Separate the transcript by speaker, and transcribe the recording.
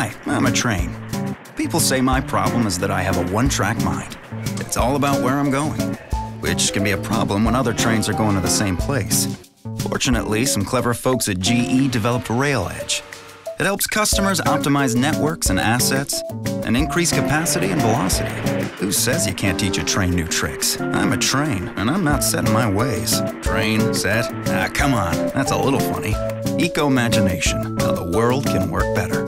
Speaker 1: Hi, I'm a train. People say my problem is that I have a one-track mind. It's all about where I'm going, which can be a problem when other trains are going to the same place. Fortunately, some clever folks at GE developed Rail Edge. It helps customers optimize networks and assets and increase capacity and velocity. Who says you can't teach a train new tricks? I'm a train, and I'm not set in my ways. Train, set, come on, that's a little funny. Ecomagination, how the world can work better.